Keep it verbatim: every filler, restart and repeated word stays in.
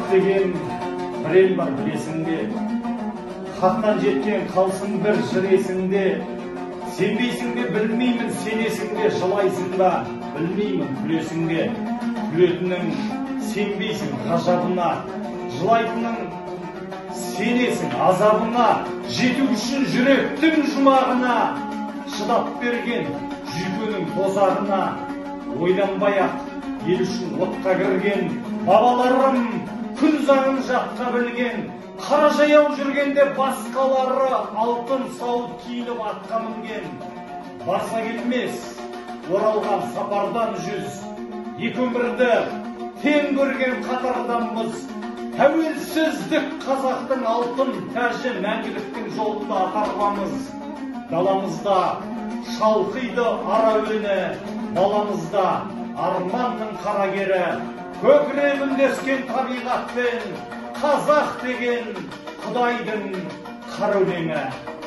деген бір ел бар білесің бе? Хаттан жеткен қалсын бір жыр есіңде. Сенбейсің бе, білмеймін, сенесің бе, жылайсың ба, білмеймін, күлесің бе. Күлетінің сенбейсің ғажабына, жылайтының сенесің азабына. Жету үшін жүректің жұмағына, шыдап берген жүйкенің тозағына. Ойланбай-ақ ел үшін отқа кірген бабаларым, күн заңын жатқа білген. Қара жаяу жүргенде басқалары алтын сауыт киініп атқа мінген. Барса келмес оралған сапардан жүз, екі өмірді тең көрген қатарданбыз. Тәуелсіздік қазақтың алтын тәжі, мәңгіліктің жолында атарламыз. Даламызда шалқиды ара өні, баламызда арманның қарагері. Көкірегіндескен табиғатпен қазақ деген Құдайдың қара өлеңі.